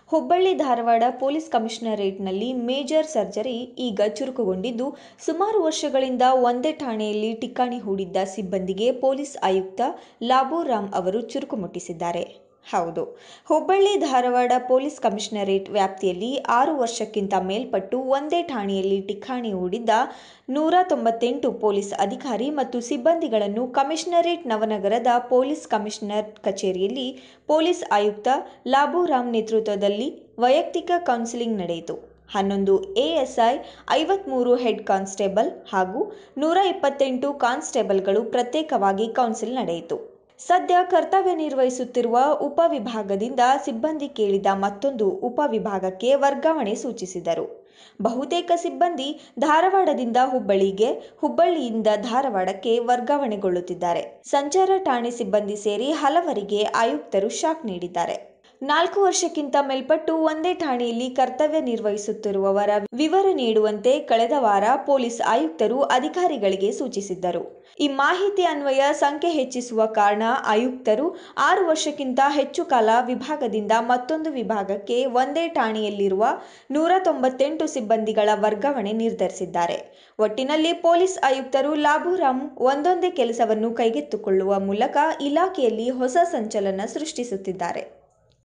Hubballi Dharwad police ಕಮಿಷನರೇಟ್ನಲ್ಲಿ major surgery ಈಗ ಚುರುಕುಗೊಂಡಿದ್ದು, ಸುಮಾರು ವರ್ಷಗಳಿಂದ ಒಂದೇ ಠಾಣೆಯಲ್ಲಿ ಠಿಕಾಣಿ ಹೂಡಿದ್ದ ಸಿಬ್ಬಂದಿಗೆ ಪೊಲೀಸ್ ಆಯುಕ್ತ ಲಾಬೂರಾಮ್ ಅವರು ಚುರುಕು ಮುಟ್ಟಿಸಿದ್ದಾರೆ. ಹೌದು, ಹುಬ್ಬಳ್ಳಿ ಧಾರವಾಡ ಪೊಲೀಸ್ ಕಮಿಷನರೇಟ್ ವ್ಯಾಪ್ತಿಯಲ್ಲಿ 6 ವರ್ಷಕ್ಕಿಂತ ಮೇಲ್ಪಟ್ಟು ಒಂದೇ ಠಾಣೆಯಲ್ಲಿ ಠಿಕಾಣಿ ಹೂಡಿದ್ದ 198 ಪೊಲೀಸ್ ಅಧಿಕಾರಿ ಮತ್ತು ಸಿಬ್ಬಂದಿಗಳನ್ನು ಕಮಿಷನರೇಟ್ ನವನಗರದ ಪೊಲೀಸ್ ಕಮಿಷನರ್ ಕಚೇರಿಯಲ್ಲಿ ಪೊಲೀಸ್ ಆಯುಕ್ತ ಲಾಬೂರಾಮ್ ನೇತೃತ್ವದಲ್ಲಿ ವೈಯಕ್ತಿಕ ಕೌನ್ಸಿಲಿಂಗ್ ನಡೆಯಿತು. 11 ಎಎಸ್ಐ, 53 ಹೆಡ್ ಕಾನ್ಸ್ಟೇಬಲ್ ಹಾಗೂ 128 ಕಾನ್ಸ್ಟೇಬಲ್ಗಳು ಪ್ರತ್ಯೇಕವಾಗಿ ಕೌನ್ಸಿಲ್ ನಡೆಯಿತು. ಸದ್ಯ ಕರ್ತವ್ಯ ನಿರ್ವಹಿಸುತ್ತಿರುವ ಉಪವಿಭಾಗದಿಂದ ಸಿಬ್ಬಂದಿ ಕೇಳಿದ ಮತ್ತೊಂದು ಉಪವಿಭಾಗಕ್ಕೆ ವರ್ಗಾವಣೆ ಸೂಚಿಸಿದರು. ಬಹುತೇಕ ಸಿಬ್ಬಂದಿ ಧಾರವಾಡದಿಂದ ಹುಬ್ಬಳ್ಳಿಗೆ, ಹುಬ್ಬಳ್ಳಿಯಿಂದ ಧಾರವಾಡಕ್ಕೆ ವರ್ಗಾವಣೆಗೊಳ್ಳುತ್ತಿದ್ದಾರೆ. ಸಂಚಾರ ಠಾಣೆ ಸಿಬ್ಬಂದಿ ಸೇರಿ ಹಲವರಿಗೆ ಆಯುಕ್ತರು ಶಾಕ್ ನೀಡಿದ್ದಾರೆ. 4 ವರ್ಷಕ್ಕಿಂತ ಮೇಲ್ಪಟ್ಟು ಒಂದೇ ಠಾಣೆಯಲ್ಲಿ ಕರ್ತವ್ಯ ನಿರ್ವಹಿಸುತ್ತಿರುವವರ ವಿವರ ನೀಡುವಂತೆ ಕಳೆದ ವಾರ ಪೊಲೀಸ್ ಆಯುಕ್ತರು ಅಧಿಕಾರಿಗಳಿಗೆ ಸೂಚಿಸಿದ್ದರು. ಈ ಮಾಹಿತಿ ಅನ್ವಯ ಸಂಖ್ಯೆ ಹೆಚ್ಚಿಸುವ ಕಾರಣ ಆಯುಕ್ತರು 6 ವರ್ಷಕ್ಕಿಂತ ಹೆಚ್ಚು ಕಾಲ ವಿಭಾಗದಿಂದ ಮತ್ತೊಂದು ವಿಭಾಗಕ್ಕೆ ಒಂದೇ ಠಾಣೆಯಲ್ಲಿರುವ 198 ಸಿಬ್ಬಂದಿಗಳ ವರ್ಗಾವಣೆ ನಿರ್ಧರಿಸಿದ್ದಾರೆ. ಒಟ್ಟಿನಲ್ಲಿ ಪೊಲೀಸ್ ಆಯುಕ್ತರು ಲಾಬೂರಾಮ್ ಒಂದೊಂದೇ ಕೆಲಸವನ್ನು ಕೈಗೆತ್ತಿಕೊಳ್ಳುವ ಮೂಲಕ ಇಲಾಖೆಯಲ್ಲಿ ಹೊಸ ಸಂಚಲನ ಸೃಷ್ಟಿಸುತ್ತಿದ್ದಾರೆ.